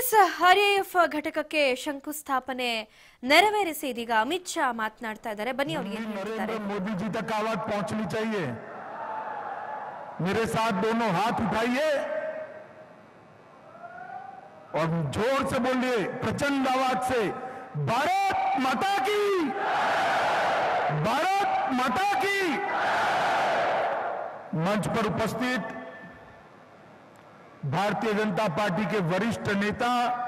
RAF ಘಟಕಕ್ಕೆ ಶಂಕುಸ್ಥಾಪನೆ ನೆರವೇರಿಸಿ ಇದೀಗ ಅಮಿತ್ ಶಾ ಮಾತನಾಡ್ತಾ ಇದ್ದಾರೆ. ಬನ್ನಿ ಅವ್ರು ಏನು ಹೇಳ್ತಾರೆ. मोदी जी तक आवाज पहुंचनी चाहिए. मेरे साथ दोनों हाथ उठाइए और जोर से बोलिए, प्रचंड आवाज से, भारत माता की, भारत माता की. मंच पर उपस्थित भारतीय जनता पार्टी के वरिष्ठ नेता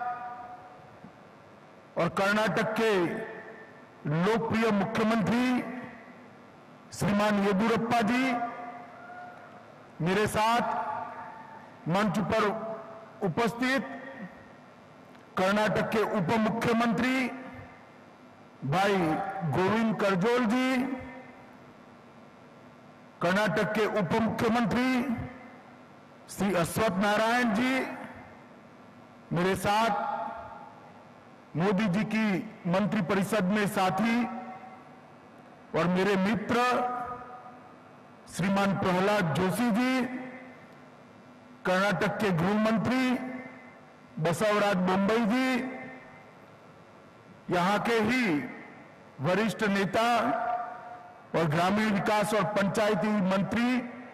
और कर्नाटक के लोकप्रिय मुख्यमंत्री श्रीमान येदियुरप्पा जी, मेरे साथ मंच पर उपस्थित कर्नाटक के उप मुख्यमंत्री भाई गोविंद करजोल जी, कर्नाटक के उप मुख्यमंत्री श्री अश्वत्थ नारायण जी, मेरे साथ मोदी जी की मंत्रिपरिषद में साथी और मेरे मित्र श्रीमान प्रहलाद जोशी जी, कर्नाटक के गृह मंत्री बसवराज बोम्मई जी, यहां के ही वरिष्ठ नेता और ग्रामीण विकास और पंचायती मंत्री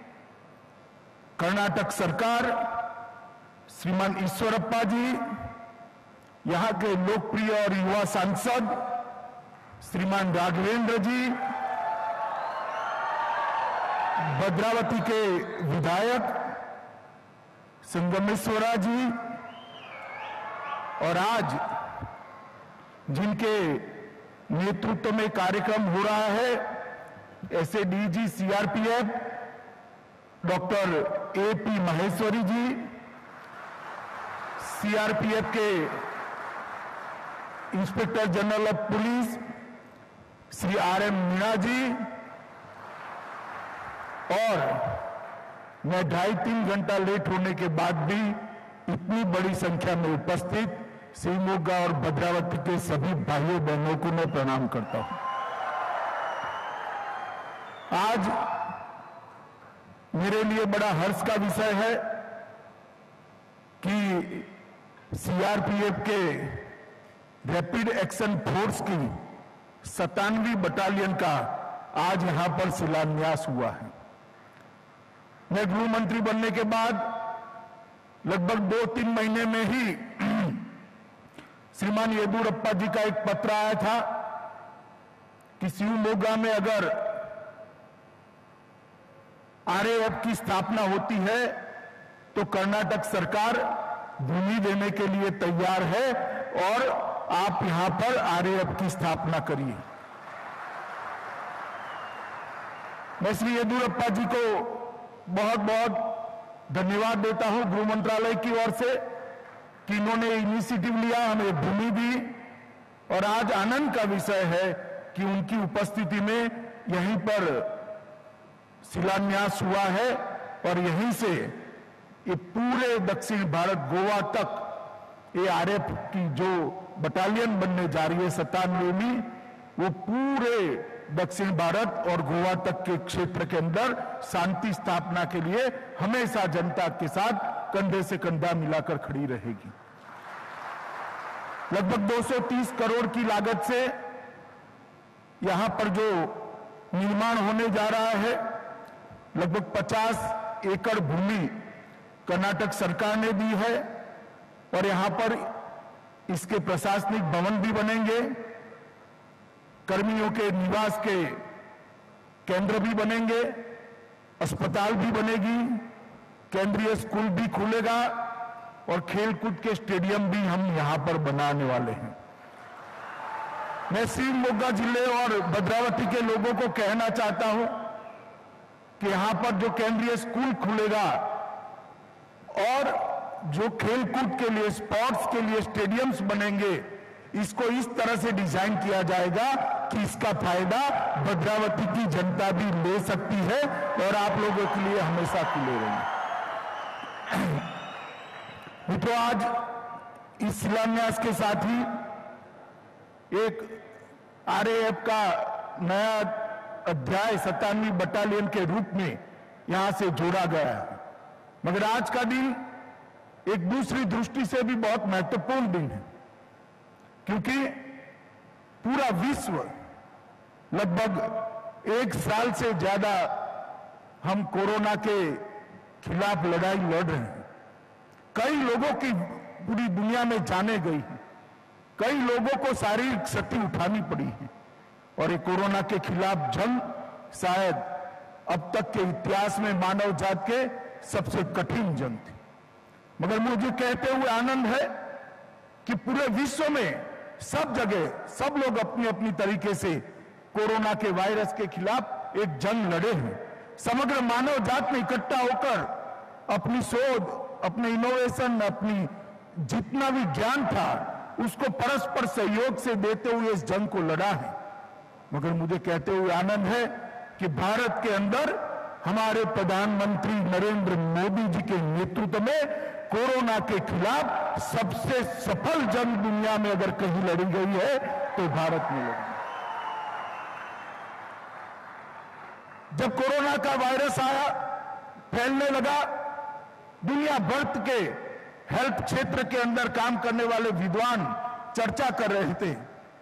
कर्नाटक सरकार श्रीमान ईश्वरप्पा जी, यहां के लोकप्रिय और युवा सांसद श्रीमान राघवेंद्र जी, भद्रावती के विधायक संगमेश्वरा जी, और आज जिनके नेतृत्व में कार्यक्रम हो रहा है ऐसे DG CRPF doctor AP Maheshwari ji, CRPF के inspector general of police Shri RM Meena ji, और मैं 2.5-3 घंटा लेट होने के बाद भी इतनी बड़ी संख्या में उपस्थित शिवमोगा और भद्रावती के सभी भाइयों बहनों को मैं प्रणाम करता हूं. आज मेरे लिए बड़ा हर्ष का विषय है कि सीआरपीएफ के रैपिड एक्शन फोर्स की 97वीं बटालियन का आज यहां पर शिलान्यास हुआ है. मैं गृह मंत्री बनने के बाद लगभग 2-3 महीने में ही श्रीमान येदियुरप्पा जी का एक पत्र आया था कि शिवमोगा में अगर आरएएफ की स्थापना होती है तो कर्नाटक सरकार भूमि देने के लिए तैयार है और आप यहां पर आरएएफ की स्थापना करिए. मैं श्री येदियुरप्पा जी को बहुत बहुत धन्यवाद देता हूं गृह मंत्रालय की ओर से कि इन्होंने इनिशिएटिव लिया, हमें भूमि दी, और आज आनंद का विषय है कि उनकी उपस्थिति में यहीं पर शिलान्यास हुआ है और यहीं से ये पूरे दक्षिण भारत गोवा तक ये आरएएफ की जो बटालियन बनने जा रही है 97वीं, वो पूरे दक्षिण भारत और गोवा तक के क्षेत्र के अंदर शांति स्थापना के लिए हमेशा जनता के साथ कंधे से कंधा मिलाकर खड़ी रहेगी. लगभग 230 करोड़ की लागत से यहां पर जो निर्माण होने जा रहा है, लगभग 50 एकड़ भूमि कर्नाटक सरकार ने दी है और यहां पर इसके प्रशासनिक भवन भी बनेंगे, कर्मियों के निवास के केंद्र भी बनेंगे, अस्पताल भी बनेगी, केंद्रीय स्कूल भी खुलेगा और खेलकूद के स्टेडियम भी हम यहां पर बनाने वाले हैं. मैं शिवमोगा जिले और भद्रावती के लोगों को कहना चाहता हूं कि यहां पर जो केंद्रीय स्कूल खुलेगा और जो खेलकूद के लिए, स्पोर्ट्स के लिए स्टेडियम्स बनेंगे, इसको इस तरह से डिजाइन किया जाएगा कि इसका फायदा भद्रावती की जनता भी ले सकती है और आप लोगों के लिए हमेशा खुले रहेंगे. मित्रों, आज इस शिलान्यास के साथ ही एक आरएएफ का नया अध्याय 97वीं बटालियन के रूप में यहां से जोड़ा गया है. मगर आज का दिन एक दूसरी दृष्टि से भी बहुत महत्वपूर्ण दिन है, क्योंकि पूरा विश्व लगभग 1 साल से ज्यादा हम कोरोना के खिलाफ लड़ाई लड़ रहे हैं। कई लोगों की पूरी दुनिया में जाने गई है, कई लोगों को शारीरिक क्षति उठानी पड़ी है, और ये कोरोना के खिलाफ जंग शायद अब तक के इतिहास में मानव जात के सबसे कठिन जंग थी। मगर मुझे कहते हुए आनंद है कि पूरे विश्व में सब जगह सब लोग अपनी अपनी तरीके से कोरोना के वायरस के खिलाफ एक जंग लड़े हैं। समग्र मानव जात ने इकट्ठा होकर अपनी शोध, अपने इनोवेशन, अपनी जितना भी ज्ञान था उसको परस्पर सहयोग से देते हुए इस जंग को लड़ा है। मगर मुझे कहते हुए आनंद है कि भारत के अंदर हमारे प्रधानमंत्री नरेंद्र मोदी जी के नेतृत्व में कोरोना के खिलाफ सबसे सफल जंग दुनिया में अगर कहीं लड़ी गई है तो भारत में लड़ी। जब कोरोना का वायरस आया, फैलने लगा, दुनिया भर के हेल्थ क्षेत्र के अंदर काम करने वाले विद्वान चर्चा कर रहे थे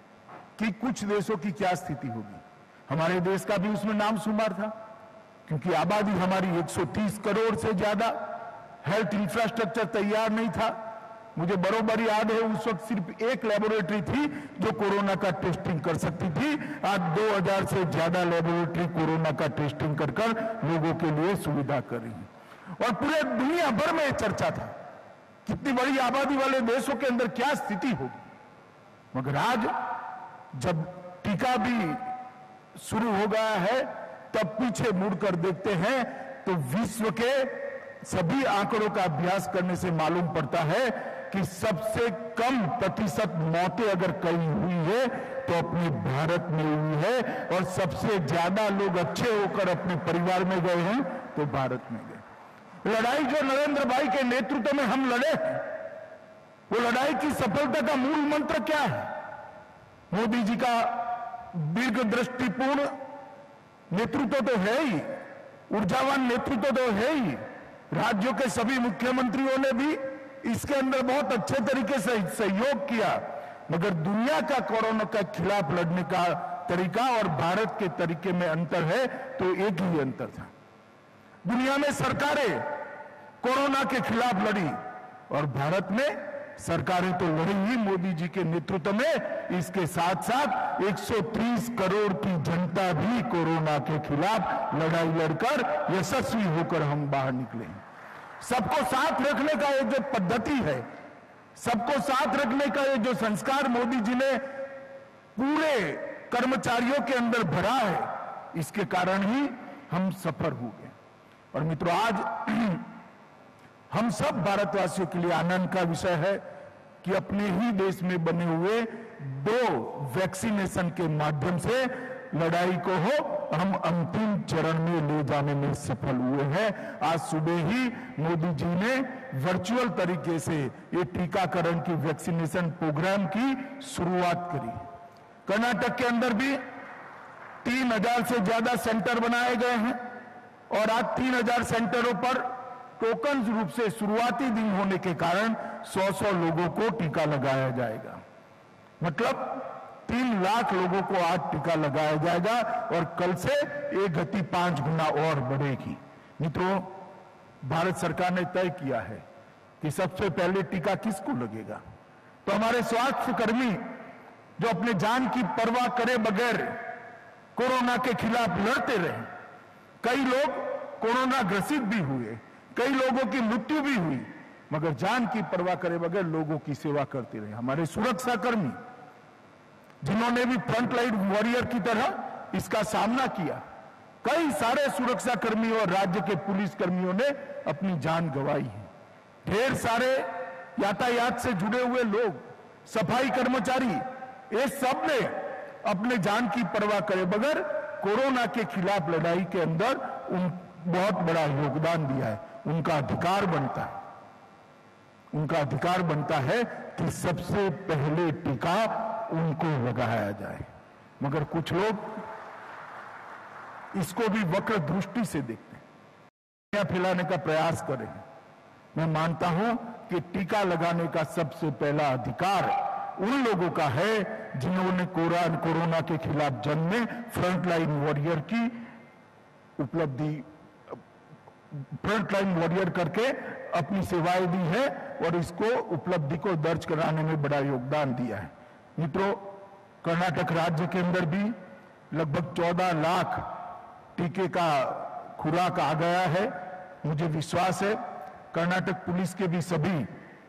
कि कुछ देशों की क्या स्थिति होगी। हमारे देश का भी उसमें नाम शुमार था, क्योंकि आबादी हमारी 130 करोड़ से ज्यादा, हेल्थ इंफ्रास्ट्रक्चर तैयार नहीं था। मुझे बरोबर याद है उस वक्त सिर्फ एक लेबोरेटरी थी जो कोरोना का टेस्टिंग कर सकती थी। आज 2000 से ज्यादा लेबोरेटरी कोरोना का टेस्टिंग कर लोगों के लिए सुविधा कर रही है, और पूरे दुनिया भर में चर्चा था कितनी बड़ी आबादी वाले देशों के अंदर क्या स्थिति होगी। मगर आज जब टीका भी शुरू हो गया है, तब पीछे मुड़कर देखते हैं तो विश्व के सभी आंकड़ों का अभ्यास करने से मालूम पड़ता है कि सबसे कम प्रतिशत मौतें अगर कहीं हुई है तो अपने भारत में हुई है, और सबसे ज्यादा लोग अच्छे होकर अपने परिवार में गए हैं तो भारत में गए। लड़ाई जो नरेंद्र भाई के नेतृत्व में हम लड़े हैं, वो लड़ाई की सफलता का मूल मंत्र क्या है? मोदी जी का दीर्घ दृष्टिपूर्ण नेतृत्व तो है ही, ऊर्जावान नेतृत्व तो है ही, राज्यों के सभी मुख्यमंत्रियों ने भी इसके अंदर बहुत अच्छे तरीके से सहयोग किया। मगर दुनिया का कोरोना के खिलाफ लड़ने का तरीका और भारत के तरीके में अंतर है, तो एक ही अंतर था। दुनिया में सरकारें कोरोना के खिलाफ लड़ी, और भारत में सरकारें तो लड़ी ही मोदी जी के नेतृत्व में, इसके साथ साथ 130 करोड़ की जनता भी कोरोना के खिलाफ लड़ाई लड़कर यशस्वी होकर हम बाहर निकले। सबको साथ रखने का ये जो पद्धति है, सबको साथ रखने का ये जो संस्कार मोदी जी ने पूरे कर्मचारियों के अंदर भरा है, इसके कारण ही हम सफल हो गए। और मित्रों, आज हम सब भारतवासियों के लिए आनंद का विषय है कि अपने ही देश में बने हुए 2 वैक्सीनेशन के माध्यम से लड़ाई को हम अंतिम चरण में ले जाने में सफल हुए हैं। आज सुबह ही मोदी जी ने वर्चुअल तरीके से ये टीकाकरण की वैक्सीनेशन प्रोग्राम की शुरुआत करी। कर्नाटक के अंदर भी 3000 से ज्यादा सेंटर बनाए गए हैं, और आज 3000 सेंटरों पर टोकन रूप से शुरुआती दिन होने के कारण 100 लोगों को टीका लगाया जाएगा। मतलब 3 लाख लोगों को आज टीका लगाया जाएगा, और कल से ये गति 5 गुना और बढ़ेगी। मित्रों, भारत सरकार ने तय किया है कि सबसे पहले टीका किसको लगेगा, तो हमारे स्वास्थ्य कर्मी जो अपने जान की परवाह करे बगैर कोरोना के खिलाफ लड़ते रहे। कई लोग कोरोना ग्रसित भी हुए, कई लोगों की मृत्यु भी हुई, मगर जान की परवाह करे बगैर लोगों की सेवा करते रहे। हमारे सुरक्षा कर्मी जिन्होंने भी फ्रंट लाइन वॉरियर की तरह इसका सामना किया, कई सारे सुरक्षा कर्मियों और राज्य के पुलिस कर्मियों ने अपनी जान गंवाई है। ढेर सारे यातायात से जुड़े हुए लोग, सफाई कर्मचारी, ये सब ने अपने जान की परवाह करे बगैर कोरोना के खिलाफ लड़ाई के अंदर बहुत बड़ा योगदान दिया है। उनका अधिकार बनता है, उनका अधिकार बनता है कि सबसे पहले टीका उनको लगाया जाए। मगर कुछ लोग इसको भी वक्र दृष्टि से देखते हैं, फैलाने का प्रयास कर रहे हैं। मैं मानता हूं कि टीका लगाने का सबसे पहला अधिकार उन लोगों का है जिन्होंने कोरोना के खिलाफ जंग में फ्रंटलाइन वॉरियर की उपलब्धि, फ्रंटलाइन वॉरियर करके अपनी सेवाएं दी है और इसको उपलब्धि को दर्ज कराने में बड़ा योगदान दिया है। मित्रों, कर्नाटक राज्य के अंदर भी लगभग 14 लाख टीके का खुराक आ गया है। मुझे विश्वास है कर्नाटक पुलिस के भी सभी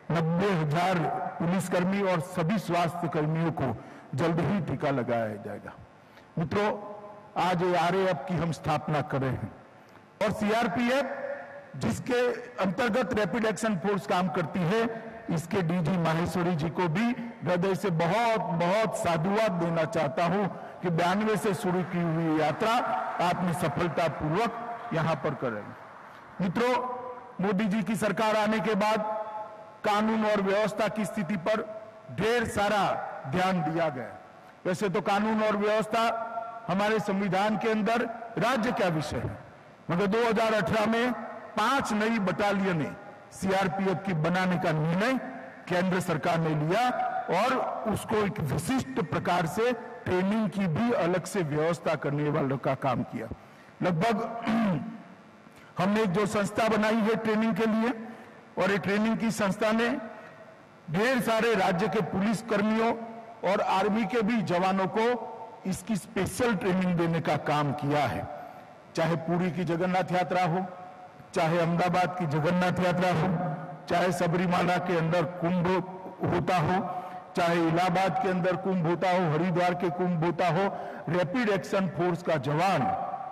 90,000 पुलिसकर्मी और सभी स्वास्थ्य कर्मियों को जल्द ही टीका लगाया जाएगा। मित्रों, आज आरएएफ की हम स्थापना कर रहे हैं और सीआरपीएफ जिसके अंतर्गत रैपिड एक्शन फोर्स काम करती है, इसके डीजी माहेश्वरी जी को भी हृदय से बहुत बहुत साधुवाद देना चाहता हूं कि 92 से शुरू की हुई यात्रा आपने सफलतापूर्वक यहां पर कर रहे हैं। मित्रों, मोदी जी की सरकार आने के बाद कानून और व्यवस्था की स्थिति पर ढेर सारा ध्यान दिया गया। वैसे तो कानून और व्यवस्था हमारे संविधान के अंदर राज्य का विषय है, मगर 2018 में 5 नई बटालियनें सीआरपीएफ की बनाने का निर्णय केंद्र सरकार ने लिया और उसको एक विशिष्ट प्रकार से ट्रेनिंग की भी अलग से व्यवस्था करने वालों का काम किया। लगभग हमने जो संस्था बनाई है ट्रेनिंग के लिए, और ये ट्रेनिंग की संस्था ने ढेर सारे राज्य के पुलिस कर्मियों और आर्मी के भी जवानों को इसकी स्पेशल ट्रेनिंग देने का काम किया है। चाहे पुरी की जगन्नाथ यात्रा हो, चाहे अहमदाबाद की जगन्नाथ यात्रा हो, चाहे सबरीमाला के अंदर कुंभ होता हो, चाहे इलाहाबाद के अंदर कुंभ होता हो, हरिद्वार के कुंभ होता हो, रैपिड एक्शन फोर्स का जवान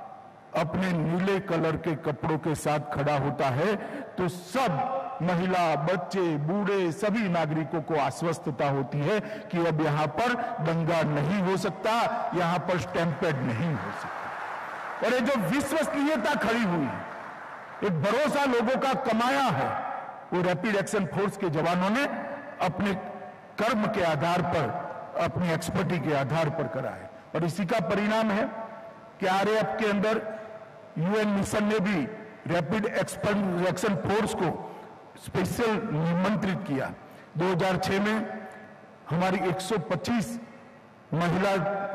अपने नीले कलर के कपड़ों के साथ खड़ा होता है तो सब महिला, बच्चे, बूढ़े सभी नागरिकों को आश्वस्तता होती है कि अब यहां पर दंगा नहीं हो सकता, यहां पर स्टैम्पेड नहीं हो सकता। और ये जो विश्वसनीयता खड़ी हुई है, एक भरोसा लोगों का कमाया है, वो रैपिड एक्शन फोर्स के जवानों ने अपने कर्म के आधार पर, अपनी एक्सपर्टी के आधार पर करा है। और इसी का परिणाम है कि आरएएफ के अंदर यूएन मिशन ने भी रैपिड एक्शन फोर्स को स्पेशल निमंत्रित किया। 2006 में हमारी 125 महिला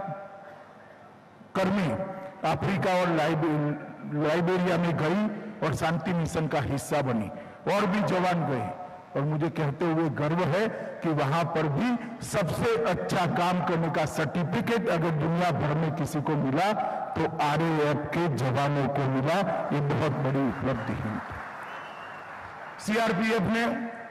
कर्मी अफ्रीका और लाइबेरिया में गई और शांति मिशन का हिस्सा बनी, और भी जवान गए। और मुझे कहते हुए गर्व है कि वहां पर भी सबसे अच्छा काम करने का सर्टिफिकेट अगर दुनिया भर में किसी को मिला तो आरएएफ के जवानों को मिला। ये बहुत बड़ी उपलब्धि है। सीआरपीएफ ने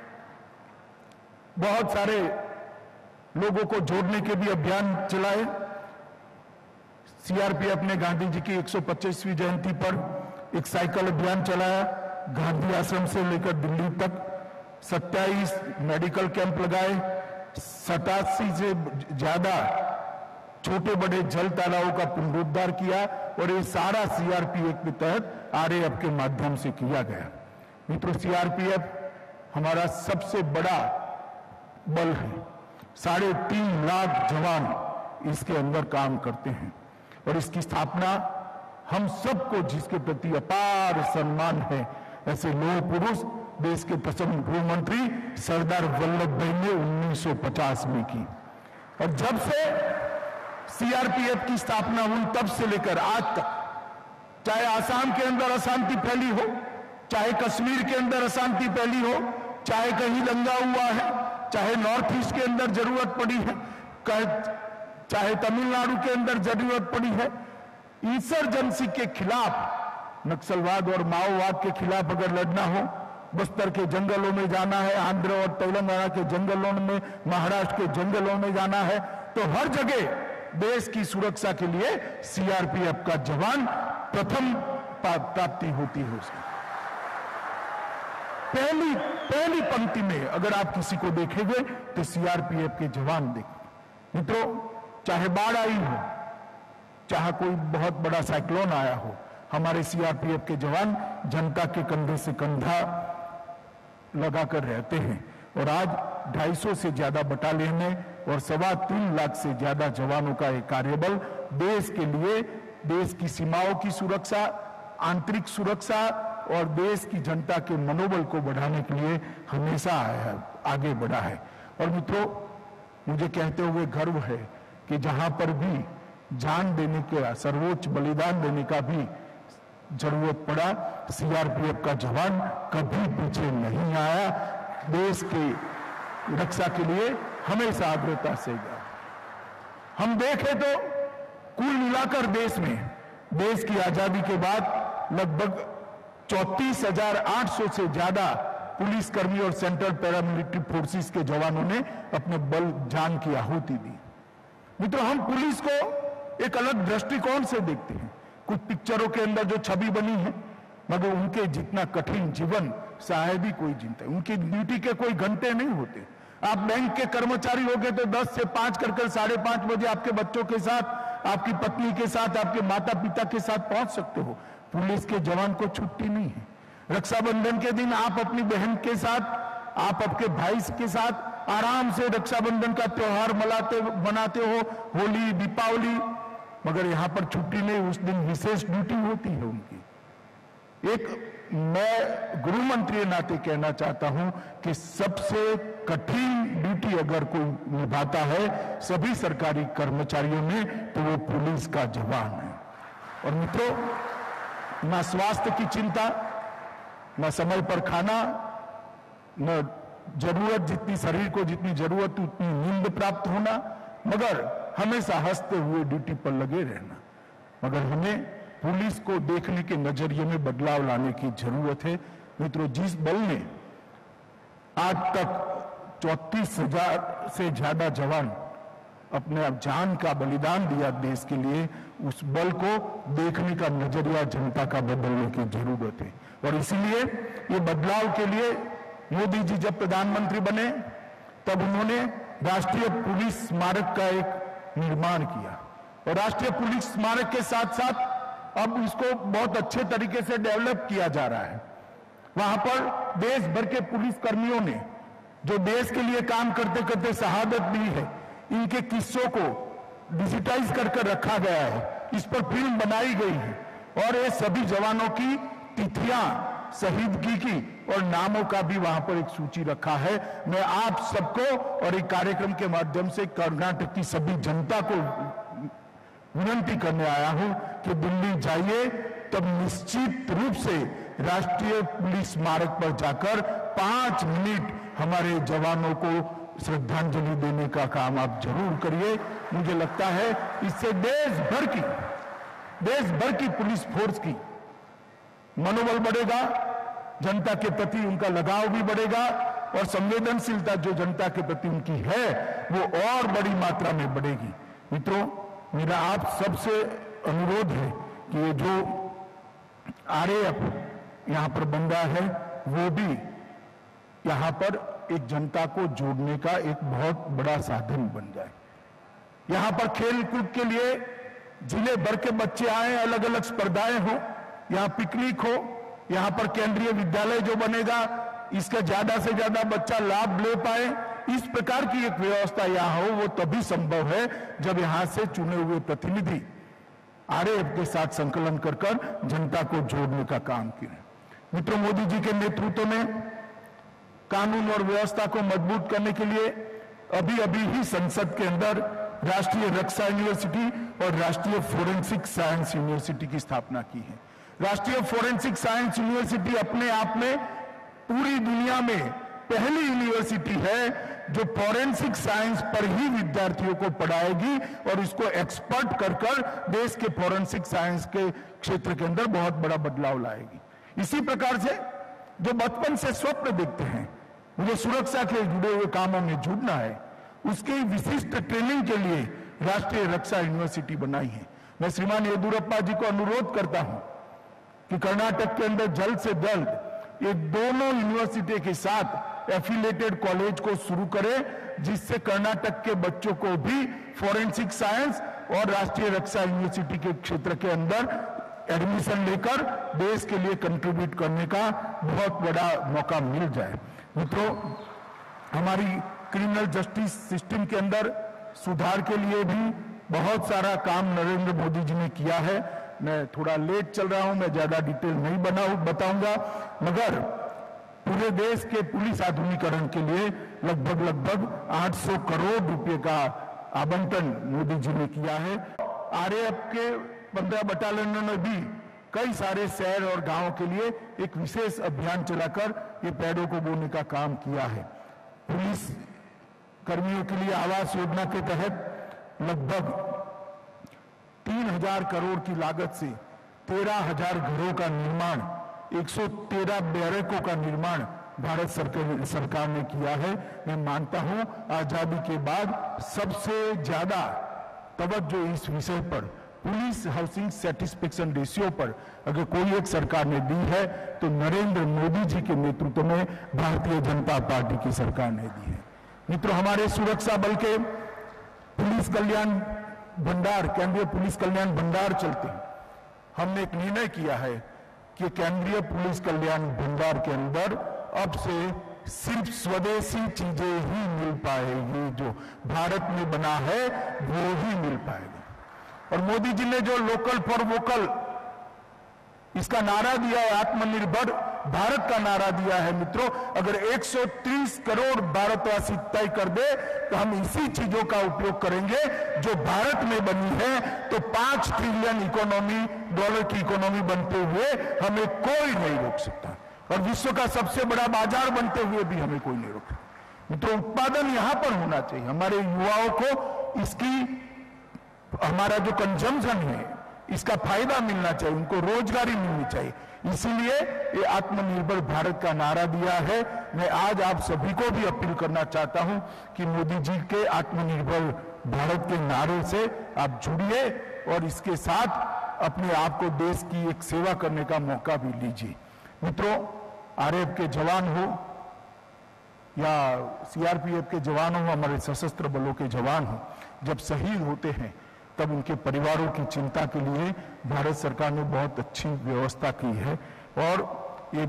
बहुत सारे लोगों को जोड़ने के भी अभियान चलाए। सीआरपीएफ ने गांधी जी की 125वीं जयंती पर एक साइकिल अभियान चलाया, गांधी आश्रम से लेकर दिल्ली तक। 27 मेडिकल कैंप लगाए, 87 से ज्यादा छोटे बड़े जल तालाबों का पुनरुद्धार किया, और ये सारा सीआरपीएफ के तहत आरएएफ के माध्यम से किया गया। मित्रों, सीआरपीएफ हमारा सबसे बड़ा बल है। 3.5 लाख जवान इसके अंदर काम करते हैं, और इसकी स्थापना हम सबको, जिसके प्रति अपार सम्मान है, ऐसे लोह पुरुष देश के प्रथम गृह मंत्री सरदार वल्लभ भाई ने 1950 में की। और जब से सीआरपीएफ की स्थापना हुई तब से लेकर आज तक, चाहे आसाम के अंदर अशांति फैली हो, चाहे कश्मीर के अंदर अशांति फैली हो, चाहे कहीं दंगा हुआ है, चाहे नॉर्थ ईस्ट के अंदर जरूरत पड़ी है, चाहे तमिलनाडु के अंदर जरूरत पड़ी है, इंसर्जेंसी के खिलाफ, नक्सलवाद और माओवाद के खिलाफ अगर लड़ना हो, बस्तर के जंगलों में जाना है, आंध्र और तेलंगाना के जंगलों में, महाराष्ट्र के जंगलों में जाना है, तो हर जगह देश की सुरक्षा के लिए सीआरपीएफ का जवान प्रथम प्राप्ति होती है उसकी। पहली पंक्ति में अगर आप किसी को देखेंगे तो सीआरपीएफ के जवान देखेंगे। मित्रों, चाहे बाढ़ आई हो, चाहे कोई बहुत बड़ा साइक्लोन आया हो, हमारे सीआरपीएफ के जवान जनता के कंधे से कंधा लगाकर रहते हैं। और आज 250 से ज्यादा बटालियनें और 3.25 लाख से ज्यादा जवानों का एक कार्यबल देश के लिए, देश की सीमाओं की सुरक्षा, आंतरिक सुरक्षा, और देश की जनता के मनोबल को बढ़ाने के लिए हमेशा आगे बढ़ा है। और मित्रों, मुझे कहते हुए गर्व है कि जहां पर भी जान देने का, सर्वोच्च बलिदान देने का भी जरूरत पड़ा, सीआरपीएफ का जवान कभी पीछे नहीं आया, देश की रक्षा के लिए हमेशा अग्रता से गया। हम देखें तो कुल मिलाकर देश में देश की आजादी के बाद लगभग 34,800 से ज्यादा पुलिसकर्मी और सेंट्रल पैरामिलिट्री फोर्सेस के जवानों ने अपने बल जान की आहुति दी। मित्रों, हम पुलिस को एक अलग दृष्टिकोण से देखते हैं। कुछ पिक्चरों के अंदर जो छवि बनी है, मगर उनके जितना कठिन जीवन शायद ही कोई जीता है। उनकी ड्यूटी के कोई घंटे नहीं होते। आप बैंक के कर्मचारी हो गए तो 10 से 5 कर 5:30 बजे आपके बच्चों के साथ, आपकी पत्नी के साथ, आपके माता पिता के साथ पहुंच सकते हो। पुलिस के जवान को छुट्टी नहीं है। रक्षाबंधन के दिन आप अपनी बहन के साथ, आप आपके भाई के साथ आराम से रक्षाबंधन का त्योहार मनाते हो, होली, दीपावली, मगर यहां पर छुट्टी नहीं। उस दिन विशेष ड्यूटी होती है उनकी। एक मैं गृह मंत्री नाते कहना चाहता हूं कि सबसे कठिन ड्यूटी अगर कोई निभाता है सभी सरकारी कर्मचारियों में, तो वो पुलिस का जवान है। और मित्रों, न स्वास्थ्य की चिंता, न समय पर खाना, न जरूरत जितनी शरीर को जितनी जरूरत उतनी नींद प्राप्त होना, मगर हमेशा हंसते हुए ड्यूटी पर लगे रहना। मगर हमें पुलिस को देखने के नजरिए में बदलाव लाने की जरूरत है। मित्रों, जिस बल ने आज तक 34,000 से ज्यादा जवान अपने जान का बलिदान दिया देश के लिए, उस बल को देखने का नजरिया जनता का बदलने की जरूरत है। और इसीलिए ये बदलाव के लिए मोदी जी जब प्रधानमंत्री बने तब उन्होंने राष्ट्रीय पुलिस स्मारक का एक निर्माण किया। और राष्ट्रीय पुलिस स्मारक के साथ साथ अब इसको बहुत अच्छे तरीके से डेवलप किया जा रहा है। वहां पर देश भर के पुलिस कर्मियों ने जो देश के लिए काम करते करते शहादत दी है, इनके किस्सों को डिजिटाइज करके रखा गया है। इस पर फिल्म बनाई गई है और ये सभी जवानों की तिथियां, शहीदगी की और नामों का भी वहां पर एक सूची रखा है। मैं आप सबको और एक कार्यक्रम के माध्यम से कर्नाटक की सभी जनता को विनती करने आया हूं कि दिल्ली जाइए तब निश्चित रूप से राष्ट्रीय पुलिस स्मारक पर जाकर 5 मिनट हमारे जवानों को श्रद्धांजलि देने का काम आप जरूर करिए। मुझे लगता है इससे देश भर की पुलिस फोर्स की मनोबल बढ़ेगा, जनता के प्रति उनका लगाव भी बढ़ेगा और संवेदनशीलता जो जनता के प्रति उनकी है वो और बड़ी मात्रा में बढ़ेगी। मित्रों, मेरा आप सबसे अनुरोध है कि ये जो आरएएफ यहां पर बन रहा है वो भी यहां पर एक जनता को जोड़ने का एक बहुत बड़ा साधन बन जाए। यहां पर खेल कूद के लिए जिले भर के बच्चे आए, अलग अलग स्पर्धाएं हो, यहां पिकनिक हो, यहां पर केंद्रीय विद्यालय जो बनेगा इसका ज्यादा से ज्यादा बच्चा लाभ ले पाए, इस प्रकार की एक व्यवस्था यहां हो, वो तभी संभव है जब यहां से चुने हुए प्रतिनिधि आरएएफ के साथ संकलन कर जनता को जोड़ने का काम किए। मित्रों, मोदी जी के नेतृत्व में कानून और व्यवस्था को मजबूत करने के लिए अभी ही संसद के अंदर राष्ट्रीय रक्षा यूनिवर्सिटी और राष्ट्रीय फोरेंसिक साइंस यूनिवर्सिटी की स्थापना की है। राष्ट्रीय फोरेंसिक साइंस यूनिवर्सिटी अपने आप में पूरी दुनिया में पहली यूनिवर्सिटी है जो फोरेंसिक साइंस पर ही विद्यार्थियों को पढ़ाएगी और इसको एक्सपर्ट कर देश के फोरेंसिक साइंस के क्षेत्र के अंदर बहुत बड़ा बदलाव लाएगी। इसी प्रकार से जो बचपन से स्वप्न देखते हैं मुझे सुरक्षा के जुड़े हुए कामों में जुड़ना है, उसकी विशिष्ट ट्रेनिंग के लिए राष्ट्रीय रक्षा यूनिवर्सिटी बनाई है। मैं श्रीमान येदियुरप्पा जी को अनुरोध करता हूं कि कर्नाटक के अंदर जल्द से जल्द ये दोनों यूनिवर्सिटी के साथ एफिलेटेड कॉलेज को शुरू करें, जिससे कर्नाटक के बच्चों को भी फोरेंसिक साइंस और राष्ट्रीय रक्षा यूनिवर्सिटी के क्षेत्र के अंदर एडमिशन लेकर देश के लिए कंट्रीब्यूट करने का बहुत बड़ा मौका मिल जाए। मित्रों, हमारी क्रिमिनल जस्टिस सिस्टम के अंदर सुधार के लिए भी बहुत सारा काम नरेंद्र मोदी जी ने किया है। मैं थोड़ा लेट चल रहा हूं, मैं ज्यादा डिटेल नहीं बताऊंगा, मगर पूरे देश के पुलिस आधुनिकीकरण के लिए लगभग 800 करोड़ रुपए का आवंटन मोदी जी ने किया है। आरएएफ के 15 बटालियनों ने भी कई सारे शहर और गांवों के लिए एक विशेष अभियान चलाकर ये पेड़ों को बोने का काम किया है। पुलिस कर्मियों के लिए आवास योजना के तहत लगभग 3000 करोड़ की लागत से 13,000 घरों का निर्माण, 113 बैरकों का निर्माण भारत सरकार ने किया है। मैं मानता हूं आजादी के बाद सबसे ज्यादा तवज्जो इस विषय पर, पुलिस हाउसिंग सेटिस्फेक्शन रेशियो पर अगर कोई एक सरकार ने दी है तो नरेंद्र मोदी जी के नेतृत्व में भारतीय जनता पार्टी की सरकार ने दी है। मित्रों, हमारे सुरक्षा बल के पुलिस कल्याण भंडार, केंद्रीय पुलिस कल्याण भंडार चलते हैं। हमने एक निर्णय किया है कि केंद्रीय पुलिस कल्याण भंडार के अंदर अब से सिर्फ स्वदेशी चीजें ही मिल पाएगी, जो भारत में बना है वो ही मिल पाएगा। और मोदी जी ने जो लोकल फॉर वोकल इसका नारा दिया है, आत्मनिर्भर भारत का नारा दिया है मित्रों, अगर 130 करोड़ भारतवासी तय कर दे तो हम इसी चीजों का उपयोग करेंगे जो भारत में बनी है, तो 5 ट्रिलियन डॉलर की इकोनॉमी बनते हुए हमें कोई नहीं रोक सकता, और विश्व का सबसे बड़ा बाजार बनते हुए भी हमें कोई नहीं रोक सकता। मित्रों, उत्पादन यहां पर होना चाहिए, हमारे युवाओं को इसकी, हमारा जो कंजम्पशन है इसका फायदा मिलना चाहिए, उनको रोजगारी मिलनी चाहिए, इसीलिए ये आत्मनिर्भर भारत का नारा दिया है। मैं आज आप सभी को भी अपील करना चाहता हूं कि मोदी जी के आत्मनिर्भर भारत के नारे से आप जुड़िए और इसके साथ अपने आप को देश की एक सेवा करने का मौका भी लीजिए। मित्रों, आरएएफ के जवान हो या सीआरपीएफ के जवान हो, हमारे सशस्त्र बलों के जवान हो, जब शहीद होते हैं तब उनके परिवारों की चिंता के लिए भारत सरकार ने बहुत अच्छी व्यवस्था की है, और ये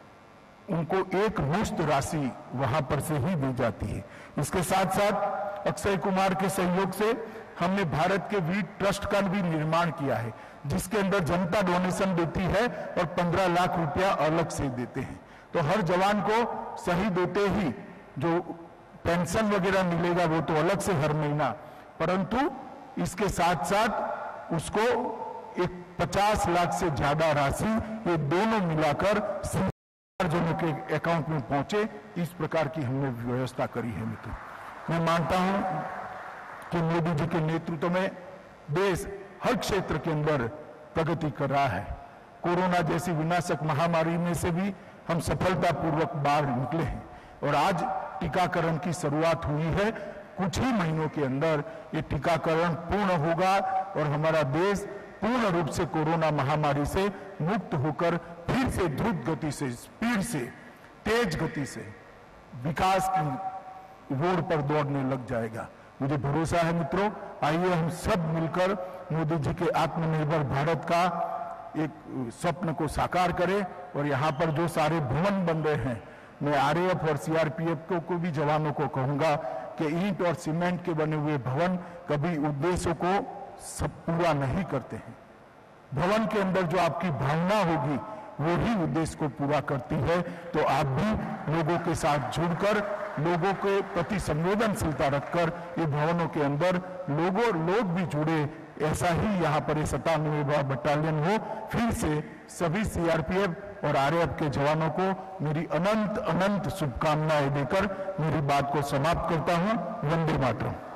उनको एक मुश्त राशि वहां पर से ही दी जाती है। इसके साथ साथ अक्षय कुमार के सहयोग से हमने भारत के वीर ट्रस्ट का भी निर्माण किया है, जिसके अंदर जनता डोनेशन देती है और 15 लाख रुपया अलग से देते हैं। तो हर जवान को शहीद होते ही जो पेंशन वगैरह मिलेगा वो तो अलग से हर महीना, परंतु इसके साथ साथ उसको एक 50 लाख से ज्यादा राशि ये दोनों मिलाकर जनों के अकाउंट में पहुंचे, इस प्रकार की हमने व्यवस्था करी है। मित्रों, मैं मानता हूं कि मोदी जी के नेतृत्व में देश हर क्षेत्र के अंदर प्रगति कर रहा है। कोरोना जैसी विनाशक महामारी में से भी हम सफलतापूर्वक बाहर निकले हैं, और आज टीकाकरण की शुरुआत हुई है। कुछ ही महीनों के अंदर ये टीकाकरण पूर्ण होगा और हमारा देश पूर्ण रूप से कोरोना महामारी से मुक्त होकर फिर से द्रुत गति से, स्पीड से, तेज गति से विकास की रोड पर दौड़ने लग जाएगा। मुझे भरोसा है मित्रों, आइए हम सब मिलकर मोदी जी के आत्मनिर्भर भारत का एक स्वप्न को साकार करें। और यहाँ पर जो सारे भवन बन रहे हैं, मैं आरएएफ और सीआरपीएफ को भी जवानों को कहूंगा कि ईंट और सीमेंट के बने हुए भवन कभी उद्देश्यों को सब पूरा नहीं करते हैं। भवन के अंदर जो आपकी भावना होगी वो ही उद्देश्य को पूरा करती है। तो आप भी लोगों के साथ जुड़कर, लोगों के प्रति संवेदनशीलता रखकर ये भवनों के अंदर लोग भी जुड़े, ऐसा ही यहाँ पर 97वां बटालियन हो। फिर से सभी सीआरपीएफ और आरएएफ के जवानों को मेरी अनंत अनंत शुभकामनाएं देकर मेरी बात को समाप्त करता हूँ। वंदे मातरम।